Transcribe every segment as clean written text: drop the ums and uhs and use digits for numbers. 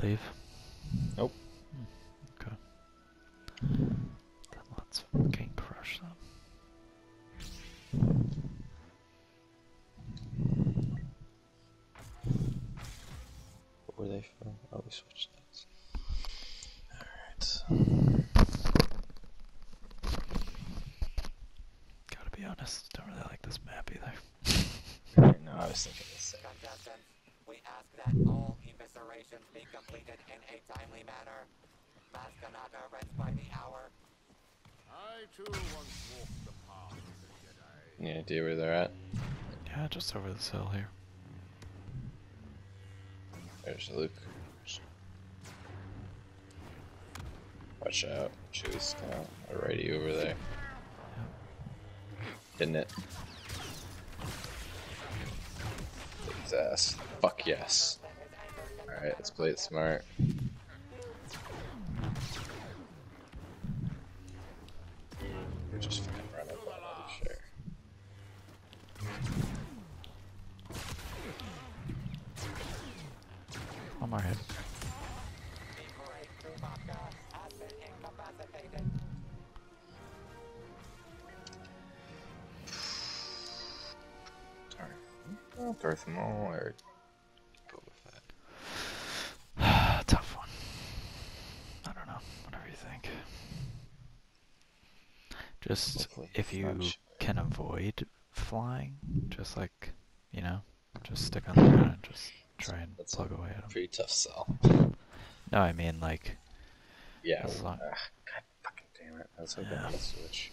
leave? Nope. Okay. Then let's fucking crush them. What were they for? Oh, we switched things. Alright. Gotta be honest, don't really like this map either. No, I was thinking the same. We ask that all eviscerations be completed in a timely manner. Maskanaka rents by the hour. I too once walked the path of the Jedi. Any idea where they're at? Yeah, just over this hill here. There's Luke. Watch out. Chewie's kind of already over there. Hitting it. Hit his ass. Fuck yes. Alright, let's play it smart. We're just fucking running up on Luke, sure. One more hit. Darth Maul or Boba Fett? Tough one. I don't know. Whatever you think. Just Hopefully if you much. can avoid flying, just like, you know, just stick on the ground and just try and That's plug a away at them. pretty tough sell. No, I mean like. Yeah. As long- God fucking damn it. I was hoping Yeah. to switch.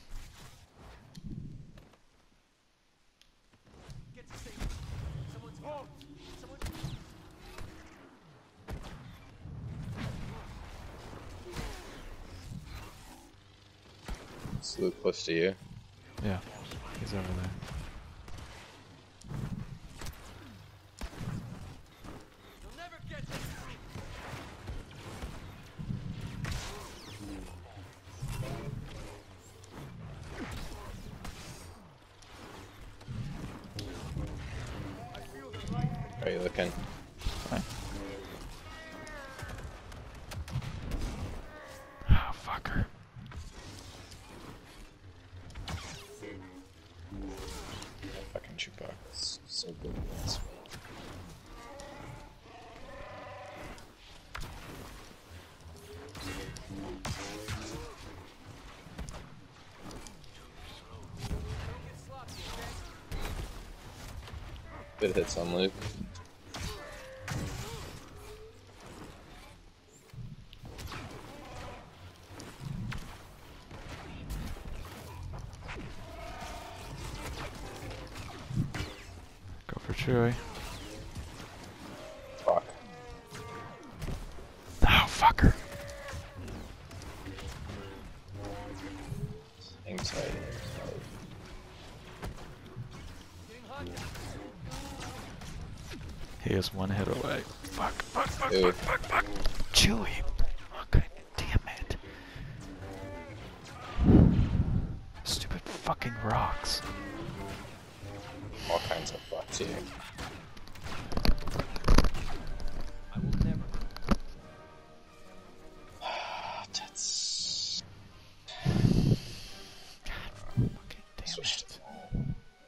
Is Luke close to you? Yeah, he's over there. How are you looking? Fine. Oh, fucker. Fucking Chewbacca is so good at this. Good hits on Luke. Go for Chewie. Fuck. Oh, fucker. Hang tight. He is one hit away. Fuck, fuck, fuck, Dude. fuck, fuck, fuck. Chewie. Okay, damn it. Stupid fucking rocks. All kinds of fucks here. I will never. That's... Fucking damn Switched it. to Maul.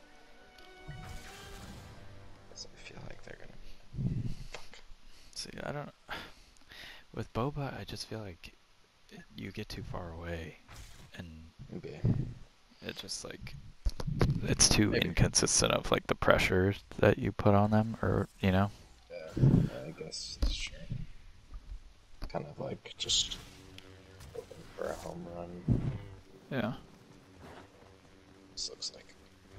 I feel like they're gonna... Fuck. See, I don't... With Boba, I just feel like you get too far away. And Maybe. it just like... It's too Maybe. inconsistent of like the pressure that you put on them, or, you know? Yeah, I guess that's true. Kind of like just hoping for a home run. Yeah. This looks like.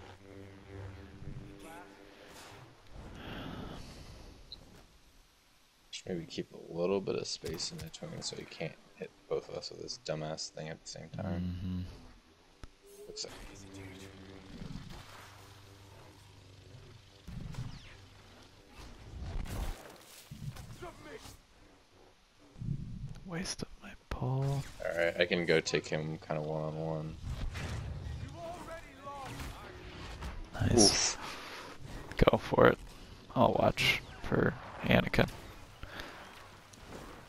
Should maybe keep a little bit of space in between so you can't hit both of us with this dumbass thing at the same time. Mm-hmm. Looks like. Waste of my pull. Alright, I can go take him kind of one-on-one. Nice. Go for it. I'll watch for Anakin.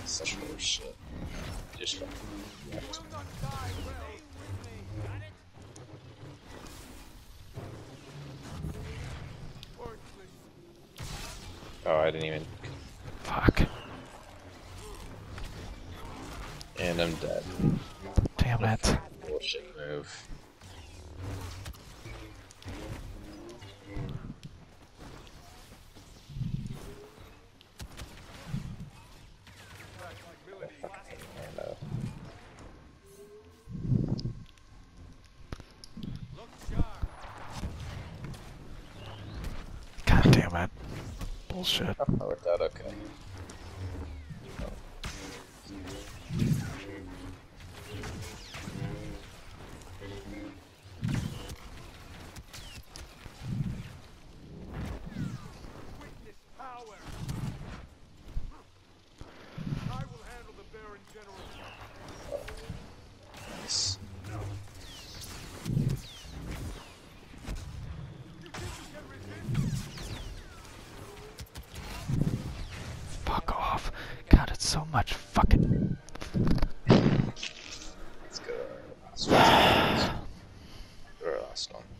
Such horse shit. Just fucking wrecked. Oh, I didn't even. Fuck. And I'm dead. Damn it. Bullshit move. I fucking hate Orlando. God damn it. Bullshit. Oh, that worked out okay. Nice. Fuck off. God, it's so much fucking. Let's go to our last one. Go to our last one.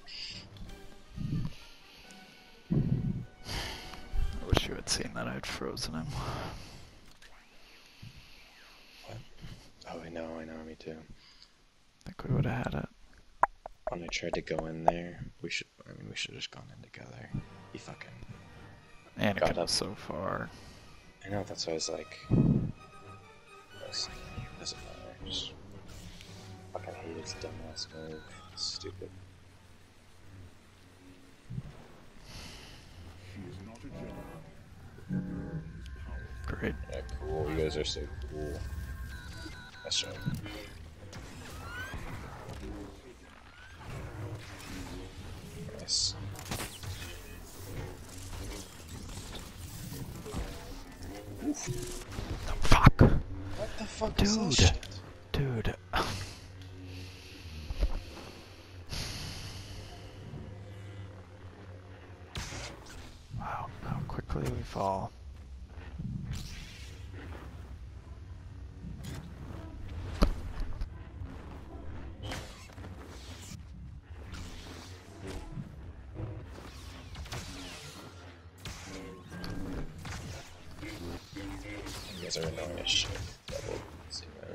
I wish you had seen that I'd frozen him. What? Oh, I know, me too. I think we would have had it. When I tried to go in there, we should have just gone in together. He fucking. Anakin Got up. was so far. I know, that's why I was like. Doesn't matter. Just fucking hate his dumbass move. Stupid. Great. Yeah, cool. You guys are so cool. That's right. Nice. Fuck! What the fuck is that shit? Dude. Wow, how quickly we fall. You guys are annoying as shit. Double zero.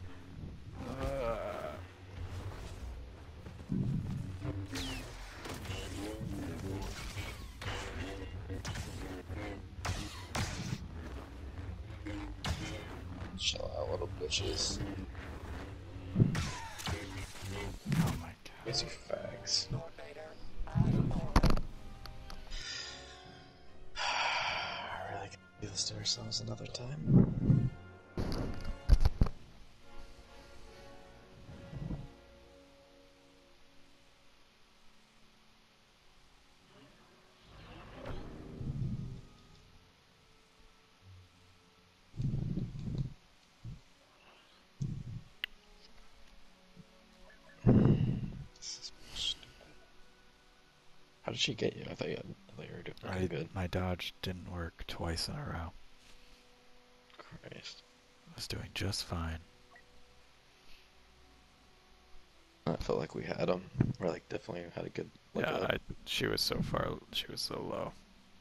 Chill out, little bitches. Oh my god. These are fags. I really can do this to ourselves another time. This is stupid. How did she get you? I thought you were doing okay, good. My dodge didn't work twice in a row. Christ. I was doing just fine. I felt like we had them. Or like definitely had a good. Like Yeah, she was so far. She was so low.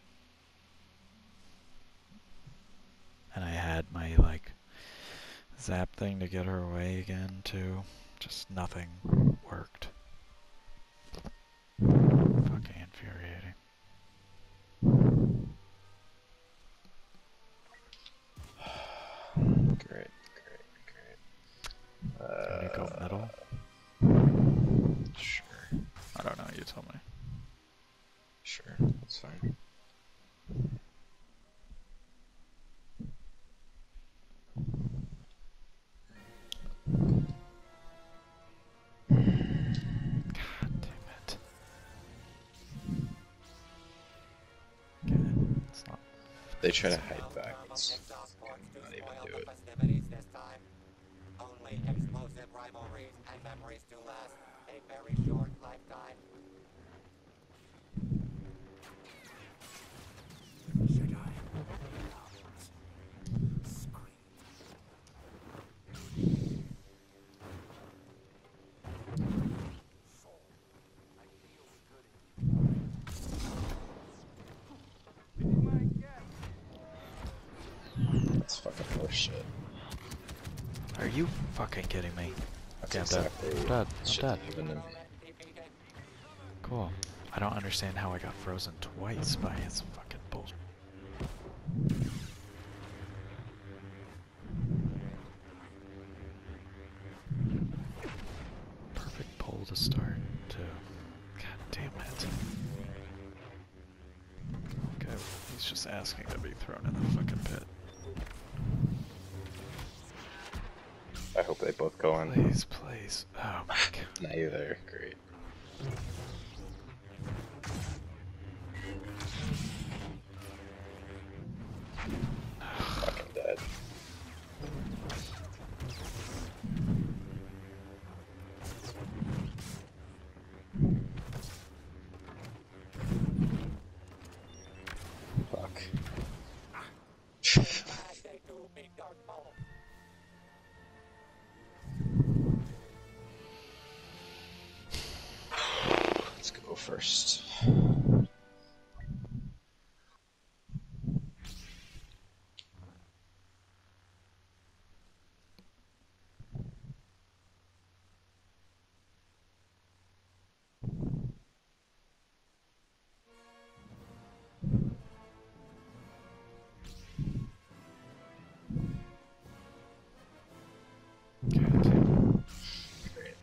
And I had my like zap thing to get her away again too. Just nothing worked. Fucking infuriating. Great. Can you go middle? Sure. I don't know. You tell me. Sure, that's fine. God damn it. Okay, it's not. They try to hide back. Let's not even do it. This time. Only explosive rivalries and memories to last a very short lifetime. Should I? Scream. shit. Are you fucking kidding me? That's Okay, I'm exactly dead. I'm dead. I'm shit dead. that happened to me. Cool. I don't understand how I got frozen twice by his fucking bullshit. Perfect pole to start, too. God damn it. Okay, he's just asking to be thrown in the fucking pit. I hope they both go in. Please, please. Oh my god. Neither. Great. Fucking dead. Fuck. Let's go first. Good. Great.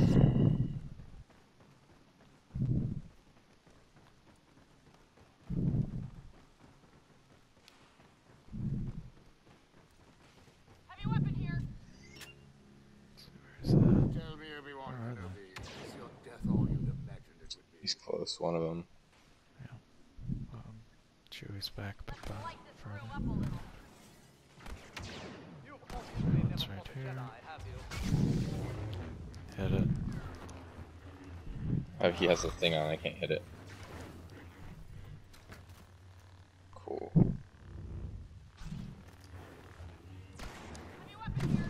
Heavy weapon here. Where's that? Tell me, everyone, Where are Kenobi, they? is your death all you'd imagined it would be? He's close, one of them. Chewie's back, but Let's light this room up a further. little. It's right here. Hit it. Oh, he has a thing on, I can't hit it. Cool. Heavy weapon here.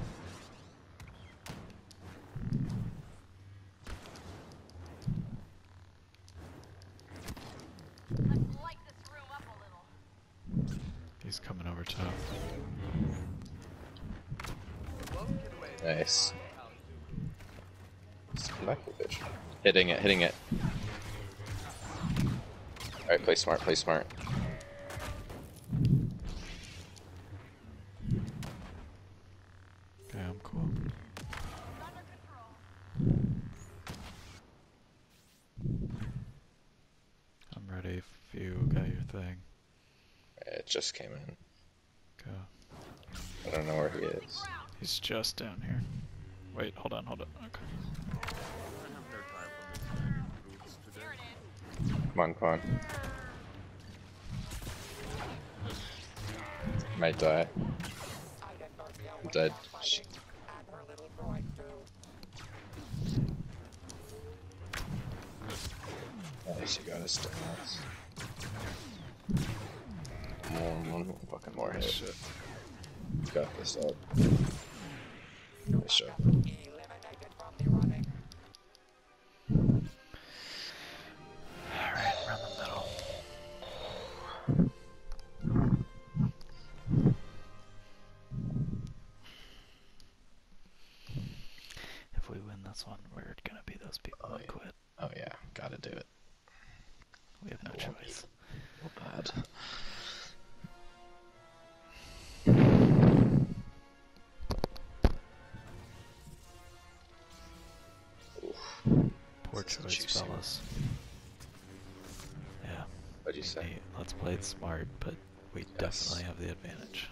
Let's light this room up a little. He's coming over top. Nice. Let's come back here, bitch. Hitting it, hitting it. Alright, play smart, play smart. Okay, I'm cool. Under control. I'm ready if you got your thing. It just came in. Go. I don't know where he is. He's just down here. Wait, hold on, hold on. Okay. I have no time for this brutes today. Here it is. Come on, come on. Might die. I'm dead. Shit. Nice, you got us dumbass. One fucking more hit. Shit. You got this up. Nice job. Alright, around the middle. If we win this one, we're gonna be those people that quit. Oh yeah, gotta do it. We have no choice. Bad. Poor This is choice, juicy. fellas. Yeah. What'd you say? Hey, let's play it smart, but we definitely have the advantage.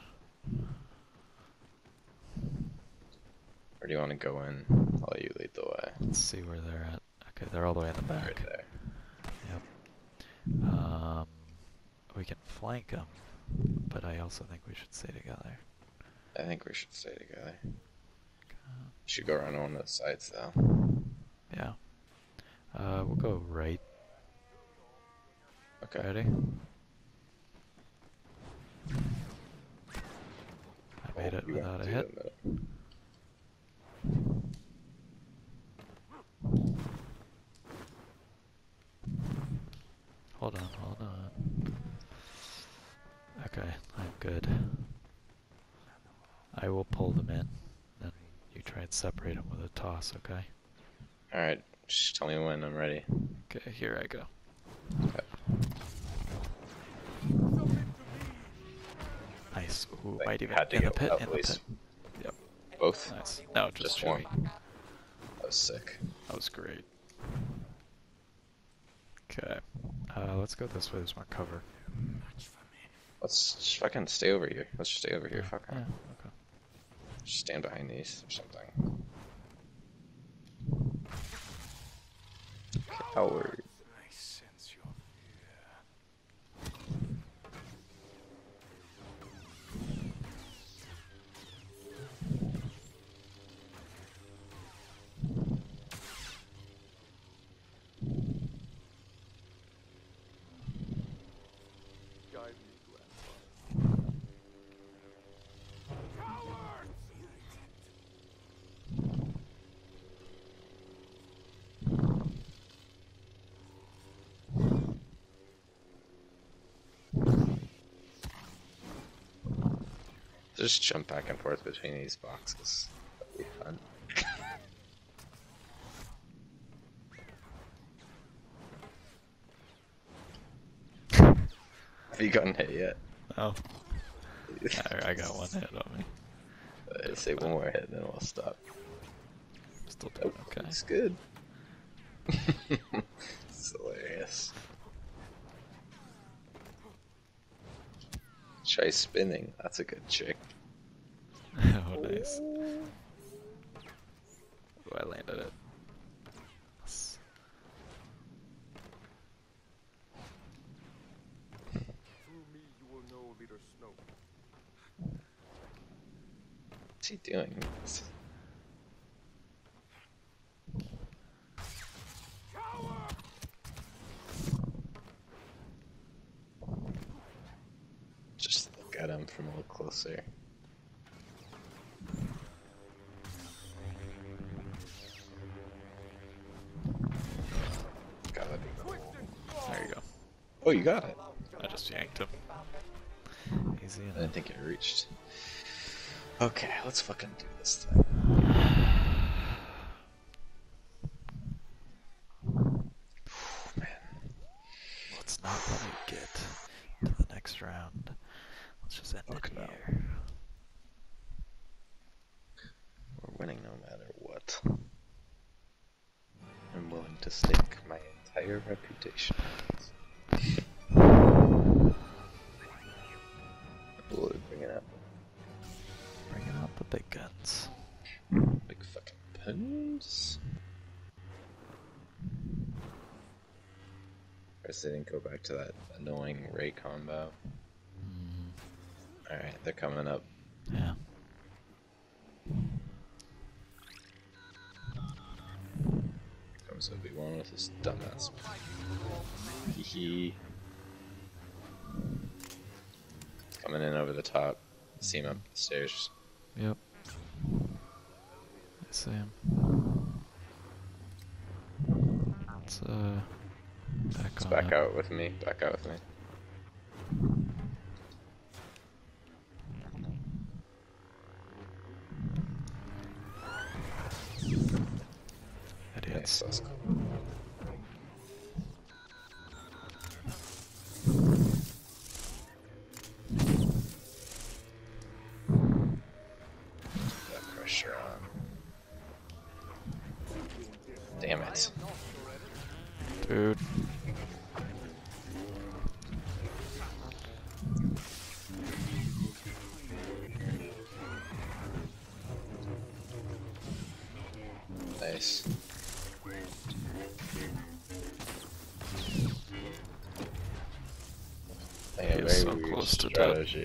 Where do you want to go in? I'll let you lead the way. Let's see where they're at. Okay, they're all the way in the back. Right there. Yep. We can flank them, but I also think we should stay together. I think we should stay together. Should go around one of the sides though. Yeah. We'll go right. Okay. Ready? I made it You without a do hit. the middle. Hold on, hold on. Okay, I'm good. I will pull them in, then you try and separate them with a toss, okay? Alright, just tell me when I'm ready. Okay, here I go. Okay. Nice. Ooh, Like, might you even had to in the get pit, at in the pit. least Yep, both? nice. No, just one. Chewy. That was sick. That was great. Okay, let's go this way. There's more cover. Let's just fucking stay over here. Let's just stay over here. Fuck Yeah, off. okay. Just stand behind these or something. Coward. Just jump back and forth between these boxes. That'd be fun. Have you gotten hit yet? Oh, I got one hit on me. Say one more hit, then we'll stop. Still doing Oh, okay. it's good. It's hilarious. Try spinning. That's a good trick. Oh, nice. Ooh, I landed it. Yes. Through me you will know Leader Snow. What's he doing? Just look at him from a little closer. Gotta be cool. There you go. Oh, you got it. I just yanked him. Easy I enough. didn't think it reached. Okay, let's fucking do this thing. Man. Let's not let it get to the next round. Let's just end Fuck it no. here. We're winning no matter what. I'm willing to stake my entire reputation. We'll bring it up. Bringing out the big guns. Big fucking puns. First, they didn't go back to that annoying Ray combo. Alright, they're coming up. Yeah. Comes Obi-Wan with his dumbass. Hee. Coming in over the top. See him up the stairs. Yep. I see him. Let's Let's on back it. out with me. Back out with me. Idiots. Nice, let's go. That pressure on. Damn it. Dude. Nice. They have He was very so weird close to death. strategy.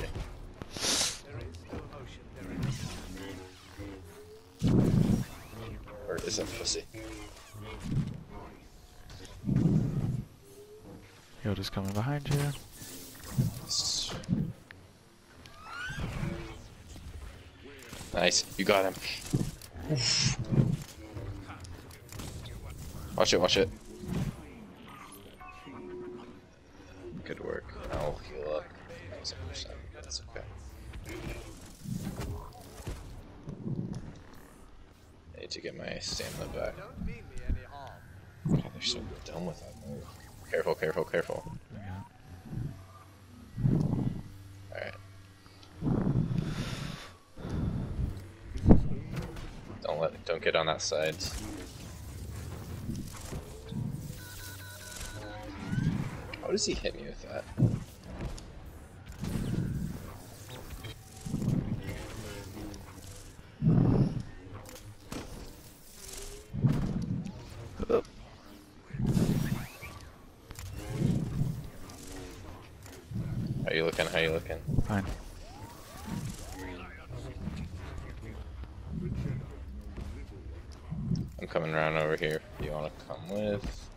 Or is it pussy? Yoda's coming behind you. Nice, you got him. Watch it, watch it. Good work. I'll heal up. 1000%. That's okay. need to get my stamina back. Don't mean me any harm. God, they're so dumb with that move. Careful, careful, careful. Yeah. Alright. Don't get on that side. How does he hit me with that? Oh. How you looking? How you looking? Fine. I'm coming around over here if you want to come with.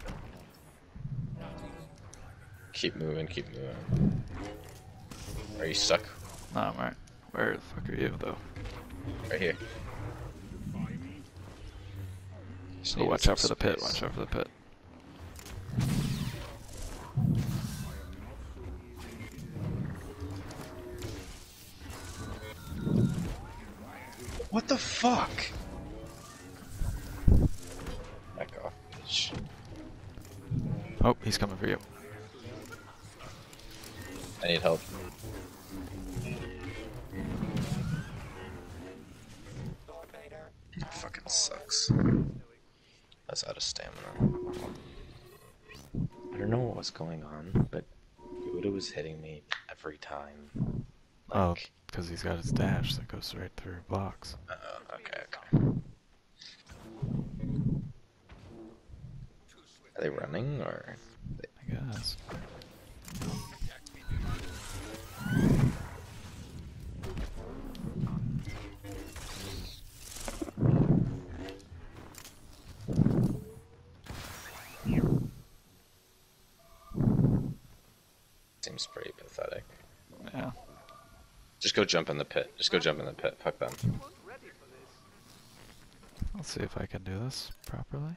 Keep moving, keep moving. Are you stuck? No, I'm right. Where the fuck are you, though? Right here. Just So needed watch some out for the pit, space. watch out for the pit. What the fuck? Back off, bitch. Oh, he's coming for you. I need help. Lord Vader. That fucking sucks. That's out of stamina. I don't know what was going on, but Yoda was hitting me every time. Oh, Like, because he's got his dash that goes right through blocks. okay, okay. Are they running or? I guess. Seems pretty pathetic. Yeah. Just go jump in the pit. Just go jump in the pit. Fuck them. Let's see if I can do this properly.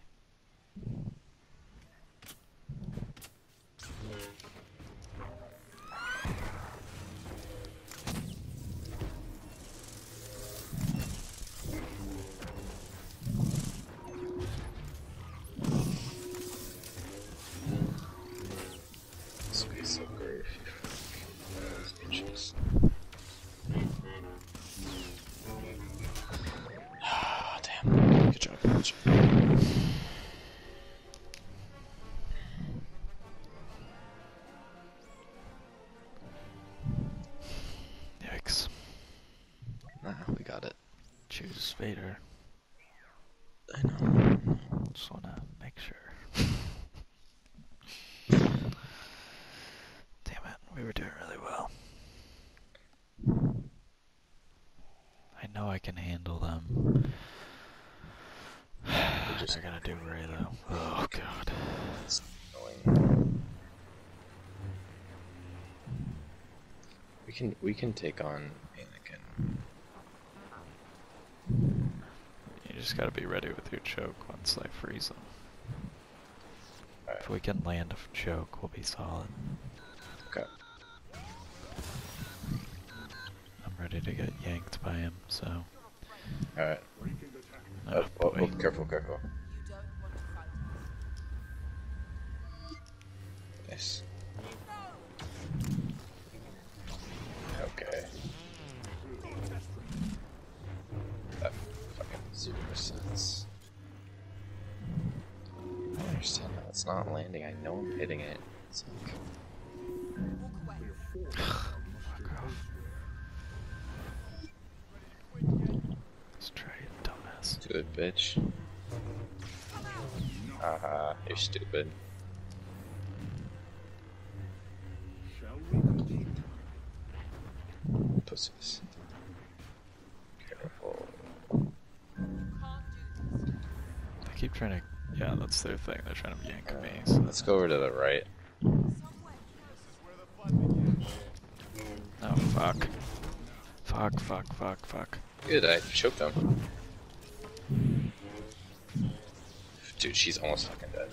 This would be so great if you bitches. Ah, damn. Good job, good job. Yikes. Nah, we got it. Choose Vader. I know. Just wanna make sure. Damn it, we were doing really well. I know I can handle them. just- They're gonna do Ray though. Oh god. It's annoying. We can take on Anakin. You just gotta be ready with your choke once I freeze them. Alright. If we can land a choke, we'll be solid. Okay. I'm ready to get yanked by him, so. Alright. Oh, Oh, boy. careful, careful. Nice. Okay. That fucking 0%. I understand how it's not landing. I know I'm hitting it. It's like, Fuck off. Let's try it, dumbass. do it, bitch. Haha, you're stupid. Pussies. Careful. They keep trying to. Yeah, that's their thing. They're trying to yank me. So Let's go over to the right. Oh, fuck. Fuck, fuck, fuck, fuck. Good, I choked him. Dude, she's almost fucking dead.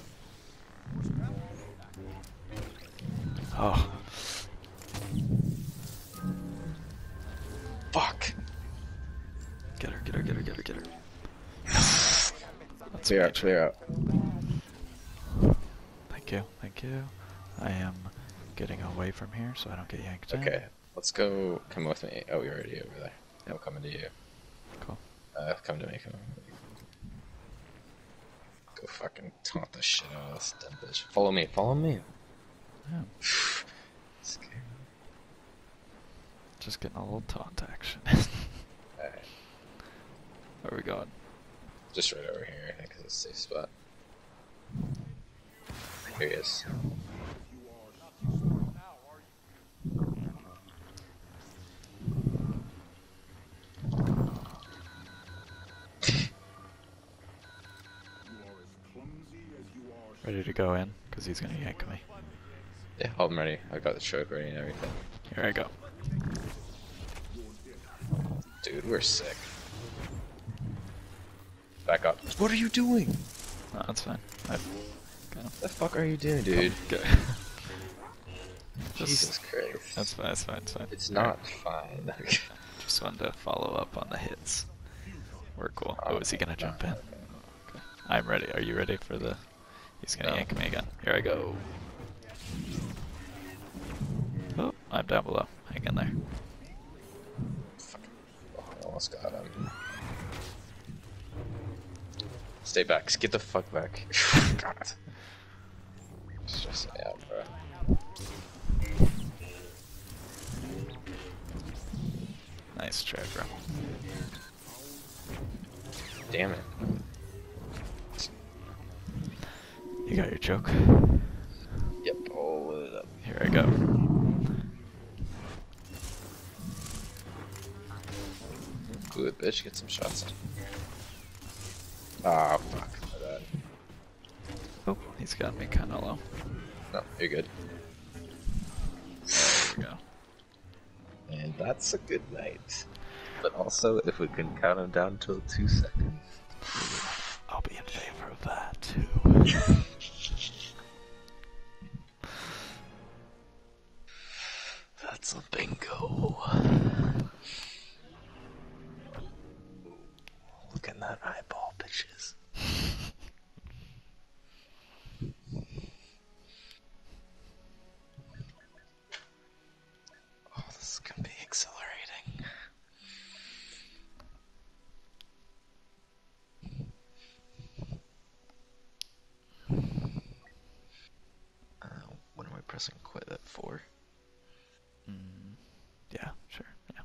Oh. Fuck! Get her, get her, get her, get her, get her. Let's Clear out, major. clear out. Thank you, thank you. I am getting away from here so I don't get yanked in. Okay, let's go. Come with me. Oh, you're already over there. I'm coming to you. Cool. Come to me, come on. Go fucking taunt the shit out of this dumb bitch. Follow me, follow me. Yeah, Scary. just getting a little taunt action. Alright, Where are we going? just right over here, I think it's a safe spot. Here he is. Ready to go in? Because he's going to yank me. Yeah, I'm ready. I got the choke ready and everything. Here I go. Dude, we're sick. Back up. What are you doing? No, that's fine. I've got him. What the fuck are you doing, dude? Okay. Jesus Christ. That's fine, that's fine, that's fine. It's not fine. Just wanted to follow up on the hits. We're cool. Oh, is he going to jump in? Okay. I'm ready. Are you ready for the... He's going to No. yank me again. Here I go. Oh, I'm down below. Hang in there. Oh, I almost got him. Stay back. Get the fuck back. God. Stress me out, bro. Nice try, bro. Damn it. You got your choke? Yep, all lit up. Here I go. Good bitch, get some shots in. Ah, fuck. My bad. Oh, he's got me kind of low. No, you're good. There we go. And that's a good night. But also, if we can count him down till 2 seconds. I'll be in favor of that, too. That's a bingo. Look at that eyeball, bitches. Oh, this is gonna be exhilarating. When am I pressing quit at 4? Yeah, sure. Yeah.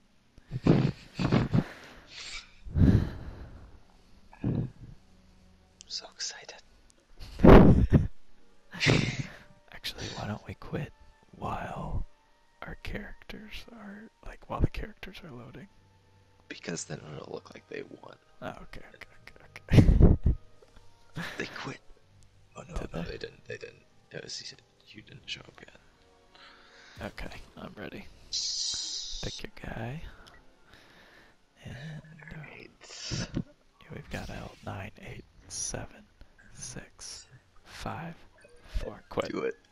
So excited. Actually, why don't we quit while our characters are, like, while the characters are loading? Because then it'll look like they won. Oh, okay. They quit. Oh no, Did no, they? they didn't. They didn't. It was, you didn't show up yet. Okay, I'm ready. Pick your guy. And Alright. yeah, we've got L 9, 8, 7, 6, 5, 4. Quit. Do it.